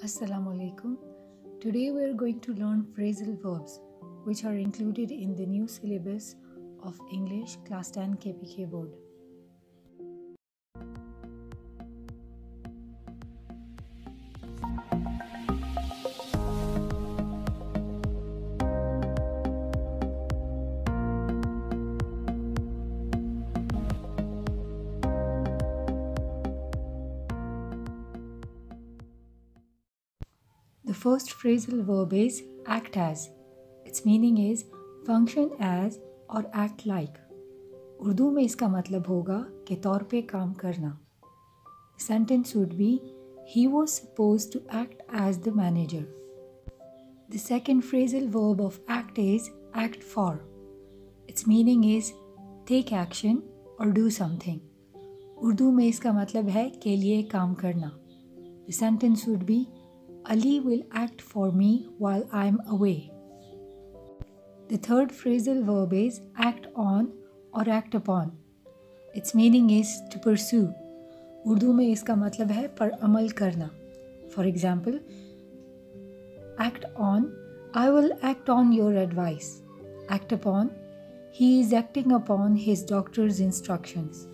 Assalamu alaikum. Today we are going to learn phrasal verbs which are included in the new syllabus of English Class 10 KPK board. The first phrasal verb is act as. Its meaning is function as और act like. Urdu में इसका मतलब होगा के तौर पे काम करना. The sentence would be he was supposed to act as the manager. The second phrasal verb of act is act for. Its meaning is take action or do something. Urdu में इसका मतलब है के लिए काम करना. The sentence would be Ali will act for me while I am away. The third phrasal verb is act on or act upon. Its meaning is to pursue. Urdu में इसका मतलब है पर अमल करना. For example, act on, I will act on your advice. Act upon, he is acting upon his doctor's instructions.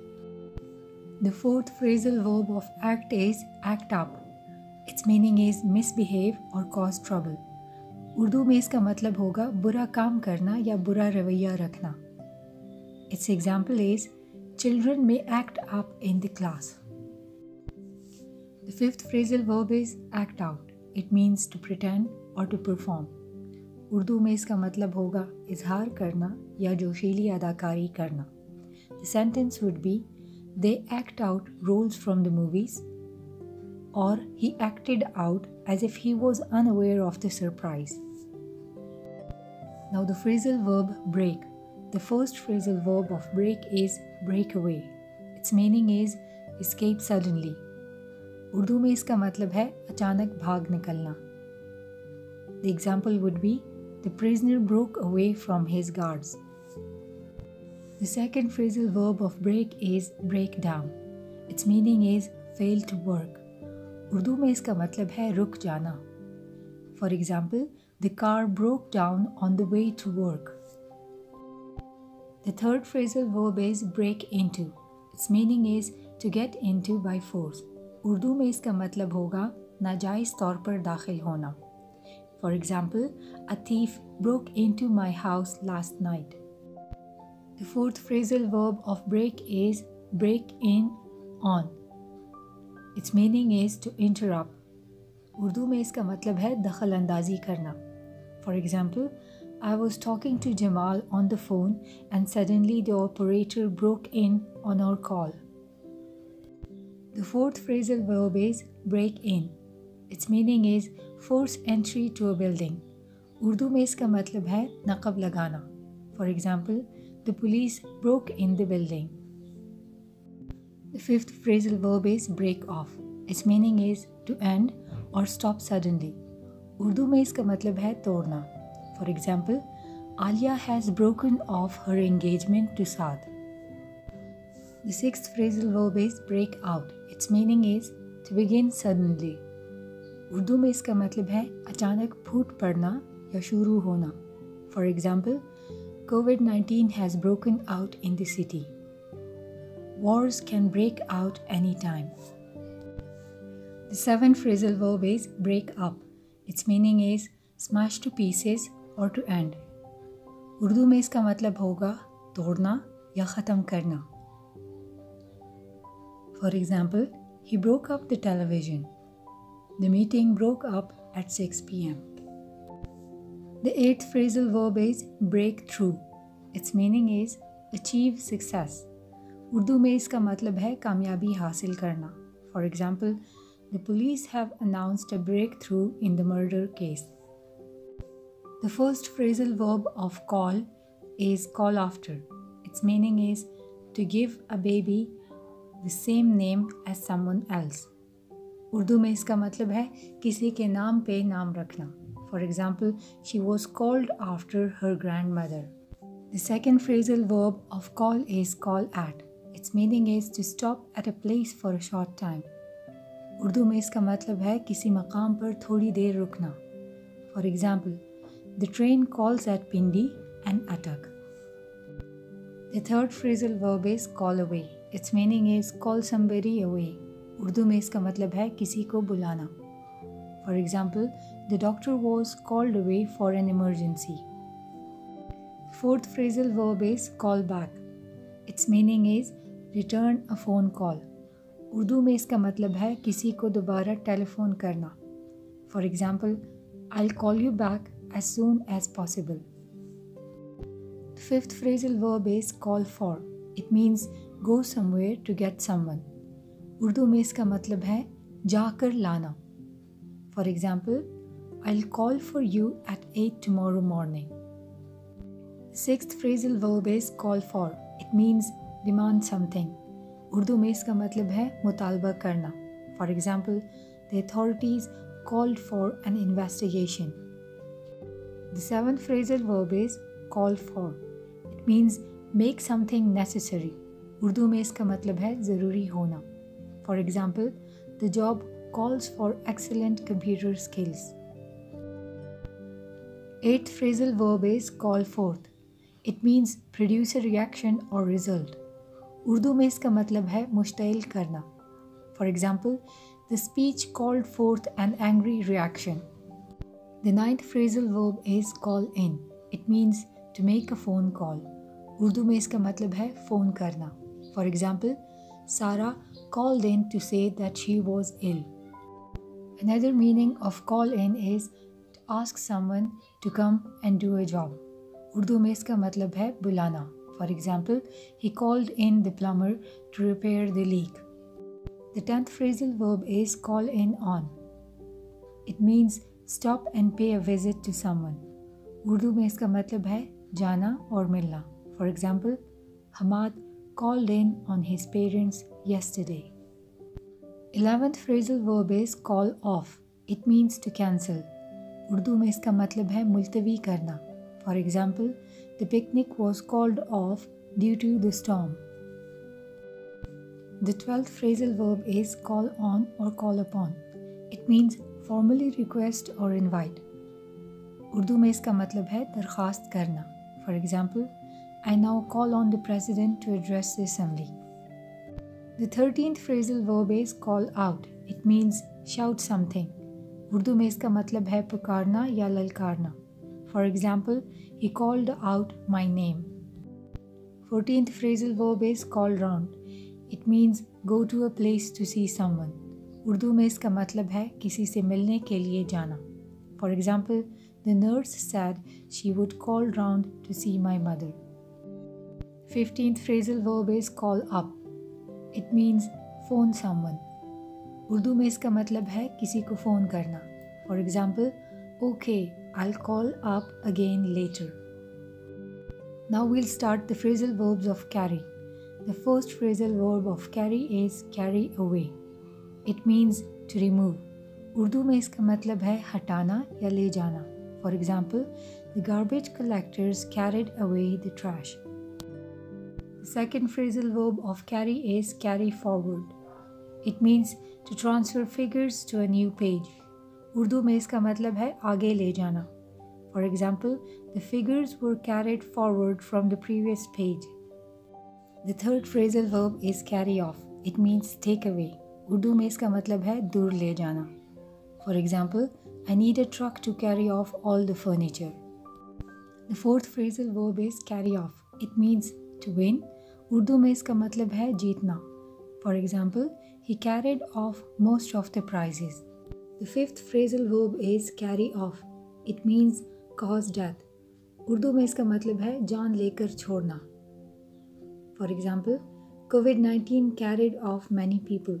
The fourth phrasal verb of act is act up. Its meaning is misbehave or cause trouble. Urdu में इसका मतलब होगा बुरा काम करना या बुरा रवैया रखना. Its example is children may act up in the class. The fifth phrasal verb is act out. It means to pretend or to perform. Urdu में इसका मतलब होगा इजहार करना या जोशीली अदाकारी करना. The sentence would be they act out roles from the movies, or he acted out as if he was unaware of the surprise. Now the phrasal verb break. The first phrasal verb of break is break away. Its meaning is escape suddenly. Urdu में इसका मतलब है अचानक भाग निकलना. The example would be the prisoner broke away from his guards. The second phrasal verb of break is break down. Its meaning is fail to work. Urdu में इसका मतलब है रुक जाना. For example, the car broke down on the way to work. The third phrasal verb is break into. Its meaning is to get into by force. Urdu में इसका मतलब होगा नाजायज़ तौर पर दाखिल होना. For example, a thief broke into my house last night. The fourth phrasal verb of break is break in on. Its meaning is to interrupt. Urdu में इसका मतलब है दखल अंदाजी करना. For example, I was talking to Jamal on the phone and suddenly the operator broke in on our call. The fourth phrasal verb is break in. Its meaning is force entry to a building. Urdu में इसका मतलब है नक़ब लगाना. For example, the police broke in the building. The fifth phrasal verb is break off. Its meaning is to end or stop suddenly. Urdu में इसका मतलब है तोड़ना. For example, Alia has broken off her engagement to Saad. The sixth phrasal verb is break out. Its meaning is to begin suddenly. Urdu में इसका मतलब है अचानक फूट पड़ना या शुरू होना. For example, COVID-19 has broken out in the city. Wars can break out anytime. The seventh phrasal verb is break up. Its meaning is smash to pieces or to end. Urdu में इसका मतलब होगा तोड़ना या ख़त्म करना. For example, he broke up the television. The meeting broke up at 6 p.m. The eighth phrasal verb is break through. Its meaning is achieve success. Urdu में इसका मतलब है कामयाबी हासिल करना. For example, the police have announced a breakthrough in the murder case. The first phrasal verb of call is call after. Its meaning is to give a baby the same name as someone else. Urdu में इसका मतलब है किसी के नाम पे नाम रखना. For example, she was called after her grandmother. The second phrasal verb of call is call at. Its meaning is to stop at a place for a short time. Urdu में इसका मतलब है किसी मकाम पर थोड़ी देर रुकना. For example, the train calls at Pindi and Attock. The third phrasal verb is call away. Its meaning is call somebody away. Urdu में इसका मतलब है किसी को बुलाना. For example, the doctor was called away for an emergency. Fourth phrasal verb is call back. Its meaning is return a phone call. Urdu में इसका मतलब है किसी को दोबारा टेलीफोन करना. For example, I'll call you back as soon as possible. The fifth phrasal verb is call for. It means go somewhere to get someone. Urdu में इसका मतलब है जाकर लाना. For example, I'll call for you at 8 tomorrow morning. The sixth phrasal verb is call for. It means demand something. Urdu में इसका मतलब है मुतालबा करना. For example, the authorities called for an investigation. The seventh phrasal verb is call for. It means make something necessary. Urdu में इसका मतलब है ज़रूरी होना. For example, the job calls for excellent computer skills. Eighth phrasal verb is call forth. It means produce a reaction or result. Urdu में इसका मतलब है मुश्तइल करना. For example, the speech called forth an angry reaction. The ninth phrasal verb is call in. It means to make a phone call. Urdu में इसका मतलब है phone करना. For example, Sarah called in to say that she was ill. Another meaning of call in is to ask someone to come and do a job. Urdu में इसका मतलब है बुलाना. For example, he called in the plumber to repair the leak. The 10th phrasal verb is call in on. It means stop and pay a visit to someone. Urdu में इसका मतलब है जाना और मिलना. For example, Hamad called in on his parents yesterday. 11th phrasal verb is call off. It means to cancel. Urdu में इसका मतलब है मुलतवी करना. For example, the picnic was called off due to the storm. The 12th phrasal verb is call on or call upon. It means formally request or invite. Urdu में इसका मतलब है दरख्वास्त करना. For example, I now call on the president to address the assembly. The 13th phrasal verb is call out. It means shout something. Urdu में इसका मतलब है पुकारना या ललकारना. For example, he called out my name. 14th phrasal verb is call round. It means go to a place to see someone. Urdu में इसका मतलब है किसी से मिलने के लिए जाना. For example, the nurse said she would call round to see my mother. 15th phrasal verb is call up. It means phone someone. Urdu में इसका मतलब है किसी को फ़ोन करना. For example, okay, I'll call up again later. Now we'll start the phrasal verbs of carry. The first phrasal verb of carry is carry away. It means to remove. Urdu में इसका मतलब है हटाना या ले जाना. For example, the garbage collectors carried away the trash. The second phrasal verb of carry is carry forward. It means to transfer figures to a new page. Urdu में इसका मतलब है आगे ले जाना. For example, the figures were carried forward from the previous page. The third phrasal verb is carry off. It means take away. Urdu में इसका मतलब है दूर ले जाना. For example, I need a truck to carry off all the furniture. The fourth phrasal verb is carry off. It means to win. Urdu में इसका मतलब है जीतना. For example, he carried off most of the prizes. The fifth phrasal verb is carry off. It means cause death. Urdu में इसका मतलब है जान लेकर छोड़ना. For example, COVID-19 carried off many people.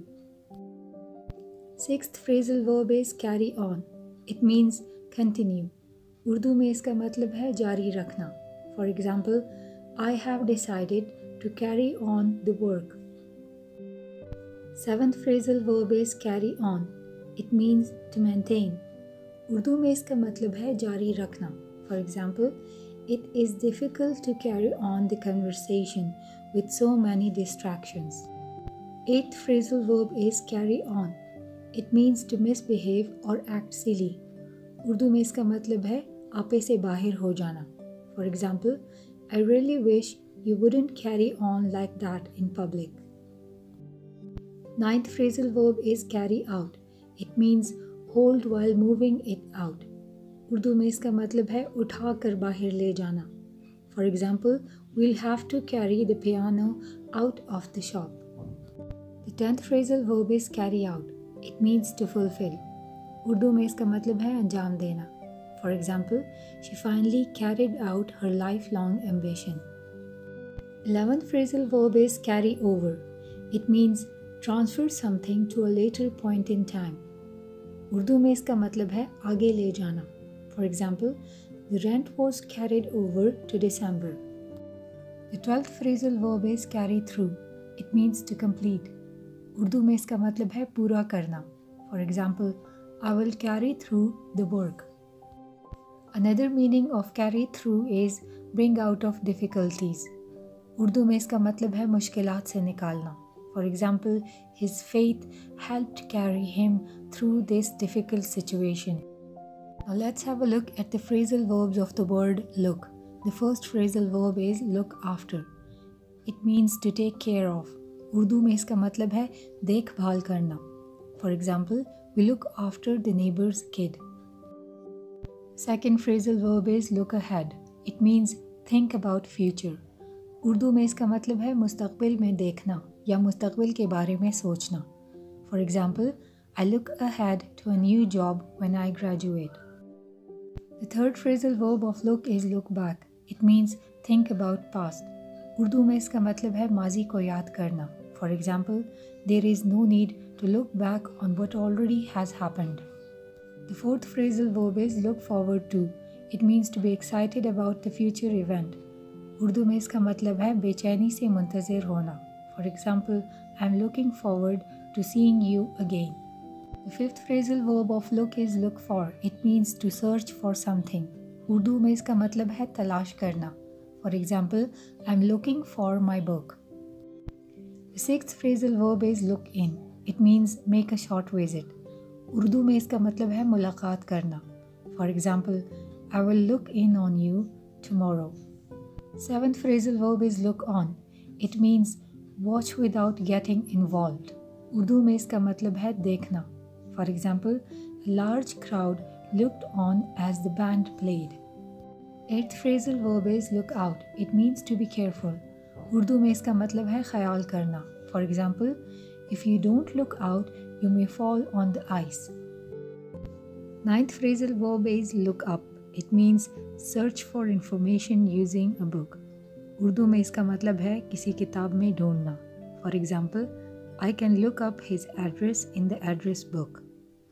Sixth phrasal verb is carry on. It means continue. Urdu में इसका मतलब है जारी रखना. For example, I have decided to carry on the work. Seventh phrasal verb is carry on. It means to maintain. Urdu में इसका मतलब है जारी रखना. For example, it is difficult to carry on the conversation with so many distractions. Eighth phrasal verb is carry on. It means to misbehave or act silly. Urdu में इसका मतलब है आपे से बाहर हो जाना. For example, I really wish you wouldn't carry on like that in public. Ninth phrasal verb is carry out. It means hold while moving it out. Urdu में इसका मतलब है उठा कर बाहर ले जाना. For example, we'll have to carry the piano out of the shop. The 10th phrasal verb is carry out. It means to fulfill. Urdu में इसका मतलब है अंजाम देना. For example, she finally carried out her lifelong ambition. 11th phrasal verb is carry over. It means transfer something to a later point in time. Urdu में इसका मतलब है आगे ले जाना. For example, the rent was carried over to December. The 12th phrasal verb is carry through. It means to complete. Urdu में इसका मतलब है पूरा करना. For example, I will carry through the work. Another meaning of carry through is bring out of difficulties. Urdu में इसका मतलब है मुश्किलात से निकालना. For example, his faith helped carry him through this difficult situation. Now let's have a look at the phrasal verbs of the word look. The first phrasal verb is look after. It means to take care of. Urdu में इसका मतलब है देखभाल करना. For example, we look after the neighbor's kid. Second phrasal verb is look ahead. It means think about future. Urdu में इसका मतलब है मुस्तकबिल में देखना या मुस्तकबिल के बारे में सोचना. For example, I look ahead to a new job when I graduate. The third phrasal verb of look is look back. It means think about past. Urdu में इसका मतलब है माजी को याद करना. For example, there is no need to look back on what already has happened. The fourth phrasal verb is look forward to. It means to be excited about the future event. Urdu में इसका मतलब है बेचैनी से मुंतज़िर होना. For example, I am looking forward to seeing you again. The fifth phrasal verb of look is look for. It means to search for something. Urdu में इसका मतलब है तलाश करना. For example, I am looking for my book. The sixth phrasal verb is look in. It means make a short visit. Urdu में इसका मतलब है मुलाकात करना. For example, I will look in on you tomorrow. Seventh phrasal verb is look on. It means watch without getting involved. Urdu में इसका मतलब है देखना. For example, a large crowd looked on as the band played. Eighth phrasal verb is look out. It means to be careful. Urdu में इसका मतलब है ख्याल करना. For example, if you don't look out, you may fall on the ice. Ninth phrasal verb is look up. It means search for information using a book. Urdu में इसका मतलब है किसी किताब में ढूंढना. For example, I can look up his address in the address book.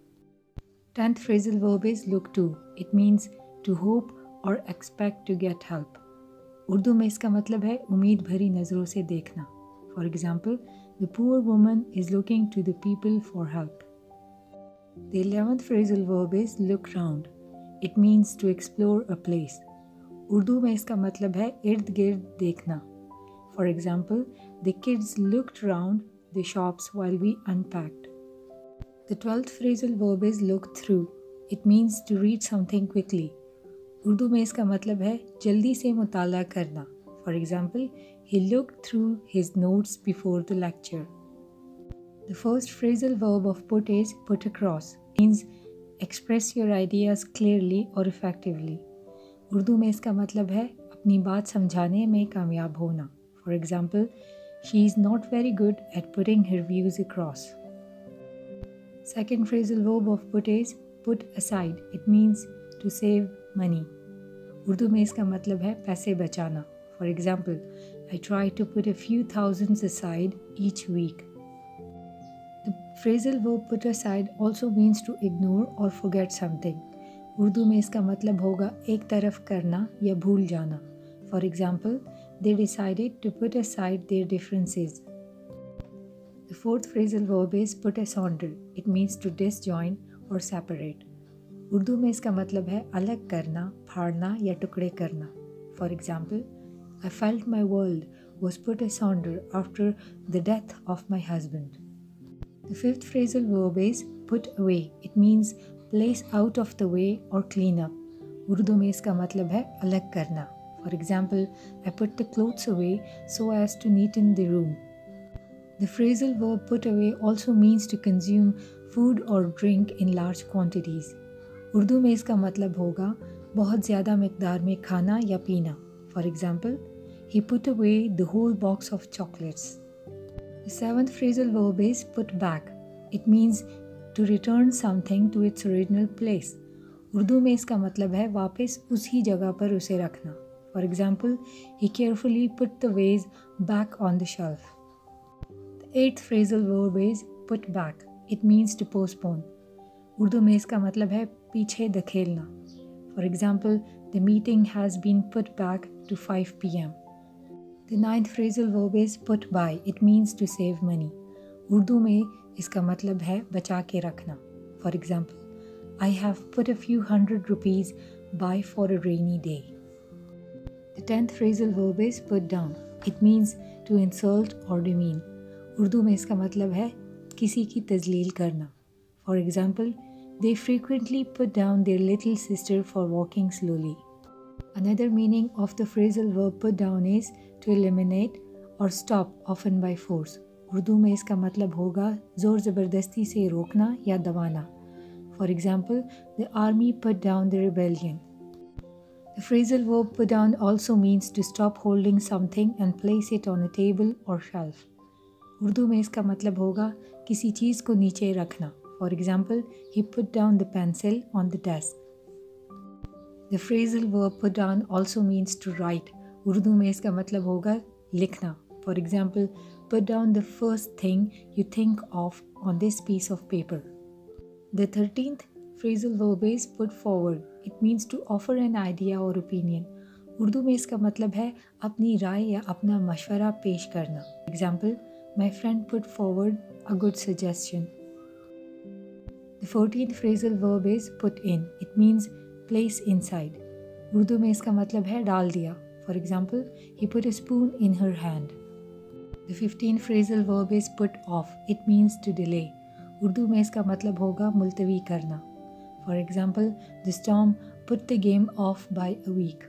10th phrasal verb is look to. It means to hope or expect to get help. Urdu में इसका मतलब है उम्मीद भरी नज़रों से देखना. For example, the poor woman is looking to the people for help. The 11th phrasal verb is look round. It means to explore a place. Urdu में इसका मतलब है इर्द गिर्द देखना. For example, the kids looked round the shops while we unpacked. The 12th phrasal verb is look through. It means to read something quickly. Urdu में इसका मतलब है जल्दी से मुताला करना. For example, he looked through his notes before the lecture. The first phrasal verb of put is put across. It means express your ideas clearly or effectively. Urdu में इसका मतलब है अपनी बात समझाने में कामयाब होना. For example, she is not very good at putting her views across. Second phrasal verb of put is put aside. It means to save money. Urdu में इसका मतलब है पैसे बचाना. For example, I try to put a few thousands aside each week. The phrasal verb put aside also means to ignore or forget something. Urdu में इसका मतलब होगा एक तरफ करना या भूल जाना. For example, they decided to put aside their differences. The fourth phrasal verb is put asunder. It means to disjoin or separate. Urdu में इसका मतलब है अलग करना, फाड़ना या टुकड़े करना. For example, I felt my world was put asunder after the death of my husband. The fifth phrasal verb is put away. It means place out of the way or clean up. Urdu में इसका मतलब है अलग करना. For example, I put the clothes away so as to neaten the room. The phrasal verb put away also means to consume food or drink in large quantities. Urdu में इसका मतलब होगा बहुत ज़्यादा मिकदार में खाना या पीना. For example, he put away the whole box of chocolates. The seventh phrasal verb is put back. It means to return something to its original place. Urdu में इसका मतलब है वापस उसी जगह पर उसे रखना. For example, he carefully put the vase back on the shelf. The eighth phrasal verb is put back. It means to postpone. Urdu में इसका मतलब है पीछे धकेलना. For example, the meeting has been put back to 5 p.m. The ninth phrasal verb is put by. It means to save money. Urdu में इसका मतलब है बचा के रखना. For example, I have put a few hundred rupees by for a rainy day. The 10th phrasal verb is put down. It means to insult or demean. Urdu में इसका मतलब है किसी की तजलील करना. For example, they frequently put down their little sister for walking slowly. Another meaning of the phrasal verb put down is to eliminate or stop, often by force. Urdu में इसका मतलब होगा ज़ोर ज़बरदस्ती से रोकना या दबाना. For example, the army put down the rebellion. The phrasal verb put down also means to stop holding something and place it on a table or shelf. Urdu में इसका मतलब होगा किसी चीज़ को नीचे रखना. For example, he put down the pencil on the desk. The phrasal verb put down also means to write. Urdu में इसका मतलब होगा लिखना. For example, put down the first thing you think of on this piece of paper. The 13th phrasal verb is put forward. It means to offer an idea or opinion. Urdu में इसका मतलब है अपनी राय या अपना मशवरा पेश करना. Example, my friend put forward a good suggestion. The 14th phrasal verb is put in. It means place inside. Urdu में इसका मतलब है डाल दिया. For example, he put a spoon in her hand. The 15th phrasal verb is put off. It means to delay. Urdu में इसका मतलब होगा मुलतवी करना. For example, the storm put the game off by a week.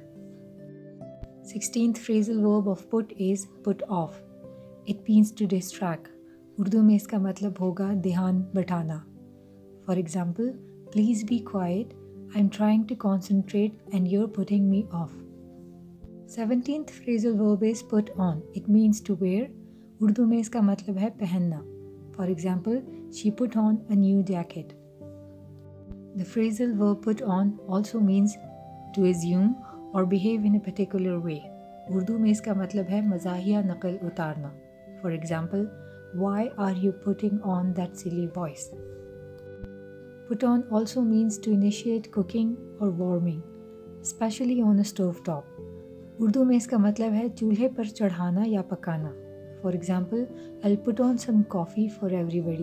16th phrasal verb of put is put off. It means to distract. Urdu में इसका मतलब होगा ध्यान बटाना. For example, please be quiet. I'm trying to concentrate and you're putting me off. 17th phrasal verb is put on. It means to wear. Urdu में इसका मतलब है पहनना. For example, she put on a new jacket. The phrasal verb put on also means to assume or behave in a particular way. Urdu में इसका मतलब है मज़ाहिया नकल उतारना. For example, why are you putting on that silly voice? Put on also means to initiate cooking or warming, especially on a stove top. Urdu में इसका मतलब है चूल्हे पर चढ़ाना या पकाना. For example, I'll put on some coffee for everybody.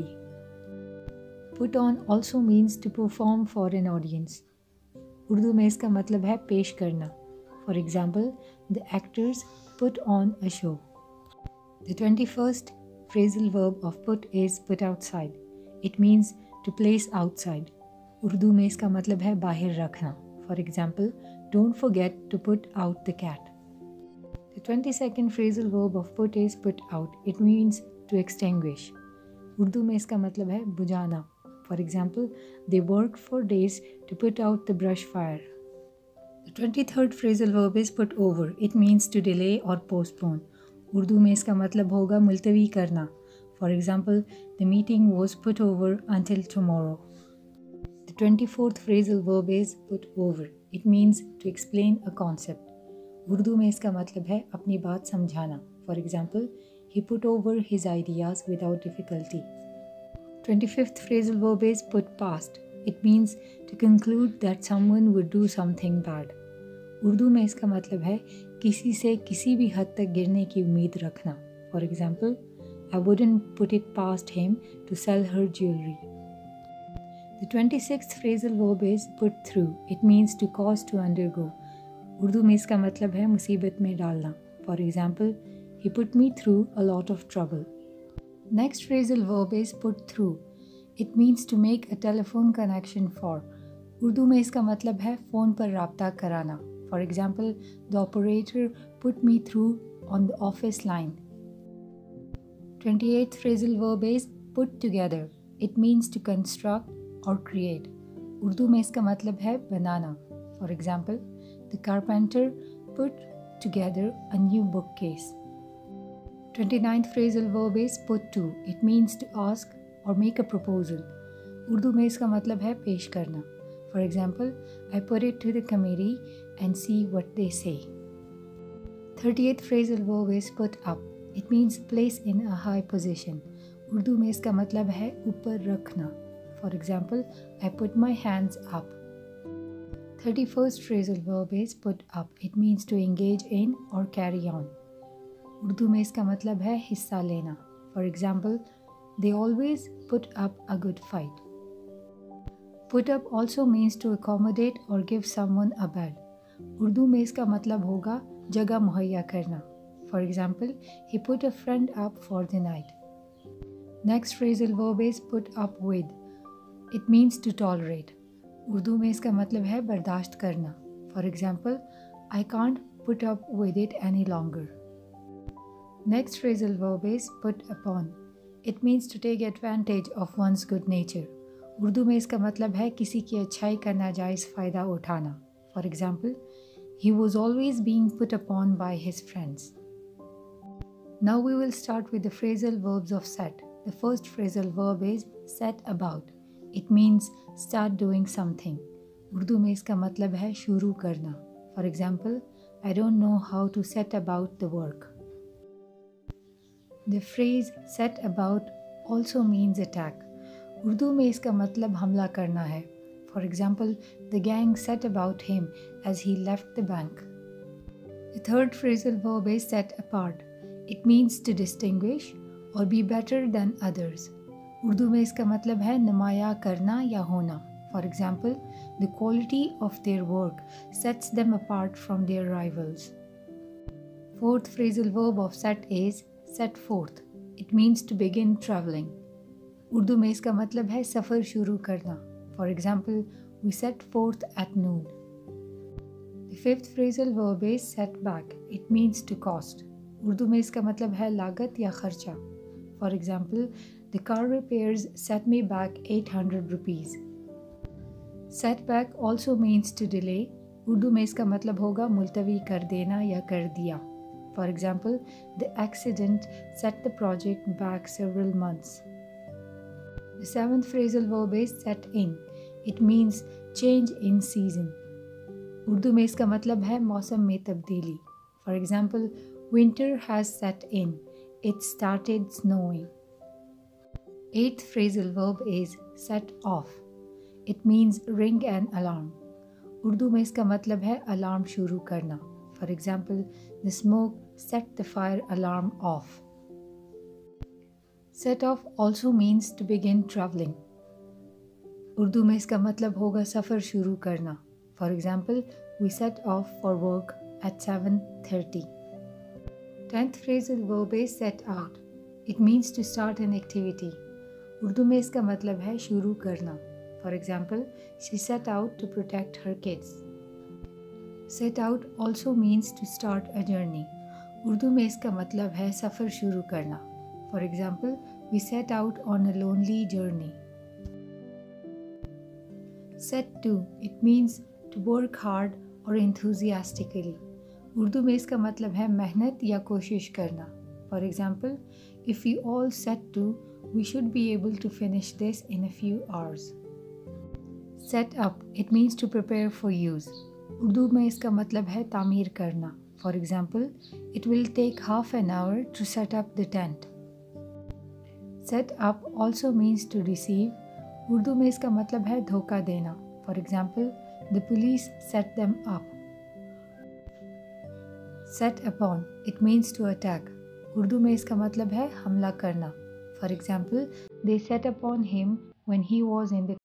Put on also means to perform for an audience. Urdu में इसका मतलब है पेश करना. For example, the actors put on a show. The 21st phrasal verb of put is put outside. It means to place outside. Urdu में इसका मतलब है बाहर रखना. For example, don't forget to put out the cat. The 22nd phrasal verb of put is put out. It means to extinguish. Urdu में इसका मतलब है बुझाना. For example, they worked for days to put out the brush fire. The 23rd phrasal verb is put over. It means to delay or postpone. Urdu में इसका मतलब होगा मुलतवी करना. For example, the meeting was put over until tomorrow. The 24th phrasal verb is put over. It means to explain a concept. Urdu में इसका मतलब है अपनी बात समझाना. For example, he put over his ideas without difficulty. 25th phrasal verb is put past. It means to conclude that someone would do something bad. Urdu में इसका मतलब है किसी से किसी भी हद तक गिरने की उम्मीद रखना. For example, I wouldn't put it past him to sell her jewelry. The 26th phrasal verb is put through. It means to cause to undergo. Urdu में इसका मतलब है मुसीबत में डालना. For example, he put me through a lot of trouble. Next phrasal verb is put through. It means to make a telephone connection for. Urdu में इसका मतलब है फ़ोन पर राब्ता कराना. For example, the operator put me through on the office line. 28th phrasal verb is put together. It means to construct or create. Urdu में इसका मतलब है बनाना. For example, the carpenter put together a new bookcase. 29th phrasal verb is put to. It means to ask or make a proposal. Urdu में इसका मतलब है पेश करना. For example, I put it to the committee and see what they say. 30th phrasal verb is put up. It means place in a high position. Urdu में इसका मतलब है ऊपर रखना. For example, I put my hands up. 31st phrasal verb is put up. It means to engage in or carry on. Urdu में इसका मतलब है हिस्सा लेना. For example, they always put up a good fight. Put up also means to accommodate or give someone a bed. Urdu में इसका मतलब होगा जगह मुहैया करना. For example, he put a friend up for the night. Next phrasal verb is put up with. It means to tolerate. Urdu में इसका मतलब है बर्दाश्त करना. For example, I can't put up with it any longer. Next phrasal verb is put upon. It means to take advantage of one's good nature. Urdu में इसका मतलब है किसी की अच्छाई का नाजायज़ फ़ायदा उठाना. For example, he was always being put upon by his friends. Now we will start with the phrasal verbs of set. The first phrasal verb is set about. It means start doing something. Urdu में इसका मतलब है शुरू करना. For example, I don't know how to set about the work. The phrase set about also means attack. Urdu में इसका मतलब हमला करना है. For example, the gang set about him as he left the bank. The third phrasal verb is set apart. It means to distinguish or be better than others. Urdu में इसका मतलब है नुमाया करना या होना. For example, the quality of their work sets them apart from their rivals. Fourth phrasal verb of set is set forth. It means to begin traveling. Urdu में इसका मतलब है सफ़र शुरू करना. For example, we set forth at noon. The fifth phrasal verb is set back. It means to cost. Urdu में इसका मतलब है लागत या खर्चा. For example, the car repairs set me back 800 rupees. Set back also means to delay. Urdu में इसका मतलब होगा मुलतवी कर देना या कर दिया. For example, the accident set the project back several months. The seventh phrasal verb is set in. It means change in season. Urdu में इसका मतलब है मौसम में तब्दीली. For example, winter has set in. It started snowing. Eighth phrasal verb is set off. It means ring an alarm. Urdu में इसका मतलब है अलार्म शुरू करना. For example, the smoke set the fire alarm off. Set off also means to begin traveling. Urdu में इसका मतलब होगा सफ़र शुरू करना. For example, we set off for work at 7:30. 10th phrasal verb is set out. It means to start an activity. Urdu में इसका मतलब है शुरू करना. For example, she set out to protect her kids. Set out also means to start a journey. Urdu में इसका मतलब है सफ़र शुरू करना. For example, we set out on a lonely journey. Set to. It means to work hard or enthusiastically. Urdu में इसका मतलब है मेहनत या कोशिश करना. For example, if we all set to, we should be able to finish this in a few hours. Set up. It means to prepare for use. Urdu में इसका मतलब है तामीर करना. For example, it will take half an hour to set up the tent. Set up also means to deceive. Urdu में इसका मतलब है धोखा देना. For example, the police set them up. Set upon. It means to attack. Urdu में इसका मतलब है हमला करना. For example, they set upon him when he was in the